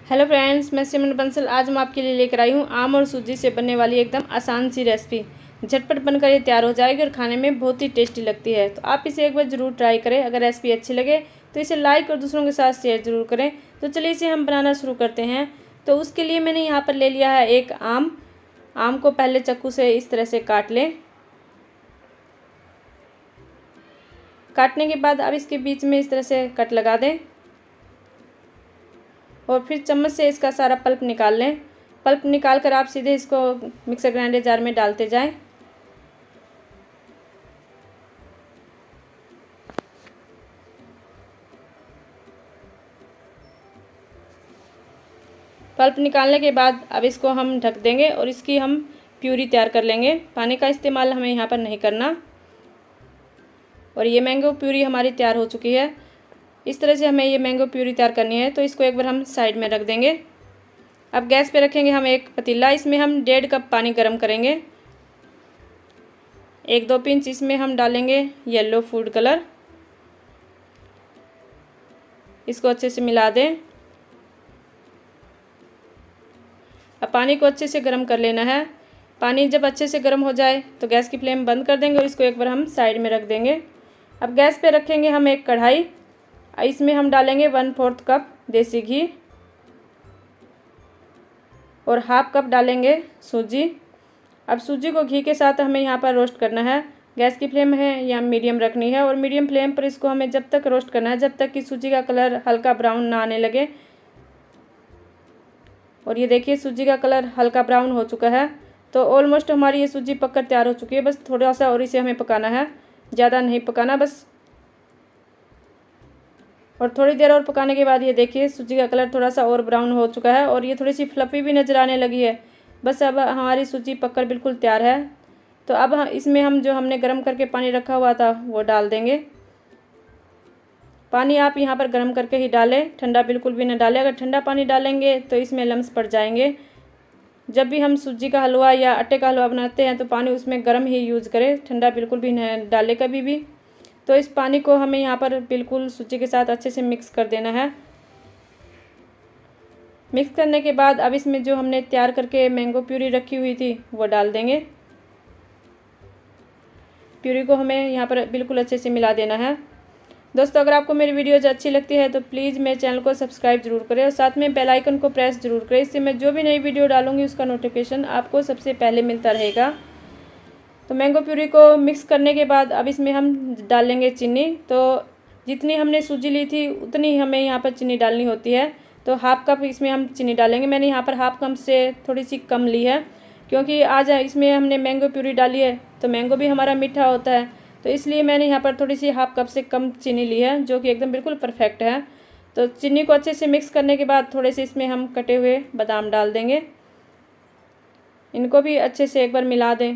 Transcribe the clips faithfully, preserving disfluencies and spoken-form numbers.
Hello friends, मैं सिमरन बंसल। आज मैं आपके लिए लेकर आई हूँ आम और सूजी से बनने वाली एकदम आसान सी रेसिपी। झटपट बनकर ये तैयार हो जाएगी और खाने में बहुत ही टेस्टी लगती है। तो आप इसे एक बार ज़रूर ट्राई करें। अगर रेसिपी अच्छी लगे तो इसे लाइक और दूसरों के साथ शेयर ज़रूर करें। तो चलिए इसे हम बनाना शुरू करते हैं। तो उसके लिए मैंने यहाँ पर ले लिया है एक आम। आम को पहले चाकू से इस तरह से काट लें। काटने के बाद अब इसके बीच में इस तरह से कट लगा दें और फिर चम्मच से इसका सारा पल्प निकाल लें। पल्प निकाल कर आप सीधे इसको मिक्सर ग्राइंडर जार में डालते जाएं। पल्प निकालने के बाद अब इसको हम ढक देंगे और इसकी हम प्यूरी तैयार कर लेंगे। पानी का इस्तेमाल हमें यहाँ पर नहीं करना। और ये मैंगो प्यूरी हमारी तैयार हो चुकी है। इस तरह से हमें ये मैंगो प्यूरी तैयार करनी है। तो इसको एक बार हम साइड में रख देंगे। अब गैस पे रखेंगे हम एक पतीला। इसमें हम डेढ़ कप पानी गर्म करेंगे। एक दो पिंच इसमें हम डालेंगे येलो फूड कलर। इसको अच्छे से मिला दें। अब पानी को अच्छे से गर्म कर लेना है। पानी जब अच्छे से गर्म हो जाए तो गैस की फ्लेम बंद कर देंगे और इसको एक बार हम साइड में रख देंगे। अब गैस पे रखेंगे हम एक कढ़ाई। इसमें हम डालेंगे वन फोर्थ कप देसी घी और हाफ कप डालेंगे सूजी। अब सूजी को घी के साथ हमें यहाँ पर रोस्ट करना है। गैस की फ्लेम है या मीडियम रखनी है और मीडियम फ्लेम पर इसको हमें जब तक रोस्ट करना है जब तक कि सूजी का कलर हल्का ब्राउन ना आने लगे। और ये देखिए सूजी का कलर हल्का ब्राउन हो चुका है। तो ऑलमोस्ट हमारी ये सूजी पककर तैयार हो चुकी है। बस थोड़ा सा और इसे हमें पकाना है, ज़्यादा नहीं पकाना बस। और थोड़ी देर और पकाने के बाद ये देखिए सूजी का कलर थोड़ा सा और ब्राउन हो चुका है और ये थोड़ी सी फ्लफी भी नज़र आने लगी है। बस अब हमारी सूजी पककर बिल्कुल तैयार है। तो अब इसमें हम जो हमने गर्म करके पानी रखा हुआ था वो डाल देंगे। पानी आप यहाँ पर गर्म करके ही डालें, ठंडा बिल्कुल भी न डालें। अगर ठंडा पानी डालेंगे तो इसमें लम्स पड़ जाएंगे। जब भी हम सूजी का हलवा या आटे का हलवा बनाते हैं तो पानी उसमें गर्म ही यूज़ करें, ठंडा बिल्कुल भी न डालें कभी भी। तो इस पानी को हमें यहाँ पर बिल्कुल सूजी के साथ अच्छे से मिक्स कर देना है। मिक्स करने के बाद अब इसमें जो हमने तैयार करके मैंगो प्यूरी रखी हुई थी वो डाल देंगे। प्यूरी को हमें यहाँ पर बिल्कुल अच्छे से मिला देना है। दोस्तों, अगर आपको मेरी वीडियोज़ अच्छी लगती है तो प्लीज़ मेरे चैनल को सब्सक्राइब जरूर करें और साथ में बेल आइकन को प्रेस जरूर करें। इससे मैं जो भी नई वीडियो डालूँगी उसका नोटिफिकेशन आपको सबसे पहले मिलता रहेगा। तो मैंगो प्यूरी को मिक्स करने के बाद अब इसमें हम डालेंगे चीनी। तो जितनी हमने सूजी ली थी उतनी हमें यहाँ पर चीनी डालनी होती है। तो हाफ कप इसमें हम चीनी डालेंगे। मैंने यहाँ पर हाफ कप से थोड़ी सी कम ली है क्योंकि आज इसमें हमने मैंगो प्यूरी डाली है तो मैंगो भी हमारा मीठा होता है। तो इसलिए मैंने यहाँ पर थोड़ी सी हाफ कप से कम चीनी ली है जो कि एकदम बिल्कुल परफेक्ट है। तो चीनी को अच्छे से मिक्स करने के बाद थोड़े से इसमें हम कटे हुए बादाम डाल देंगे। इनको भी अच्छे से एक बार मिला दें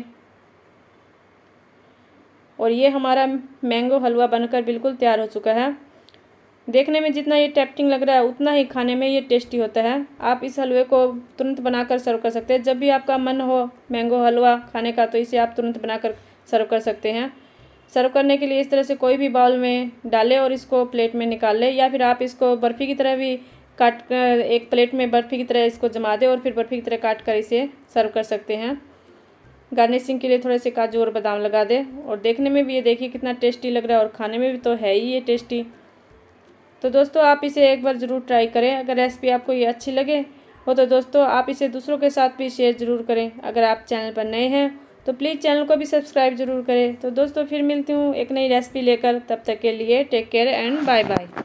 और ये हमारा मैंगो हलवा बनकर बिल्कुल तैयार हो चुका है। देखने में जितना ये टेम्पटिंग लग रहा है उतना ही खाने में ये टेस्टी होता है। आप इस हलवे को तुरंत बनाकर सर्व कर सकते हैं। जब भी आपका मन हो मैंगो हलवा खाने का तो इसे आप तुरंत बनाकर सर्व कर सकते हैं। सर्व करने के लिए इस तरह से कोई भी बाउल में डालें और इसको प्लेट में निकाल लें, या फिर आप इसको बर्फ़ी की तरह भी काट एक प्लेट में बर्फ़ी की तरह इसको जमा दें और फिर बर्फ़ी की तरह काट कर इसे सर्व कर सकते हैं। गार्निशिंग के लिए थोड़े से काजू और बादाम लगा दें। और देखने में भी ये देखिए कितना टेस्टी लग रहा है और खाने में भी तो है ही ये टेस्टी। तो दोस्तों, आप इसे एक बार ज़रूर ट्राई करें। अगर रेसिपी आपको ये अच्छी लगे हो तो दोस्तों आप इसे दूसरों के साथ भी शेयर ज़रूर करें। अगर आप चैनल पर नए हैं तो प्लीज़ चैनल को भी सब्सक्राइब ज़रूर करें। तो दोस्तों फिर मिलती हूँ एक नई रेसिपी लेकर। तब तक के लिए take care and bye bye.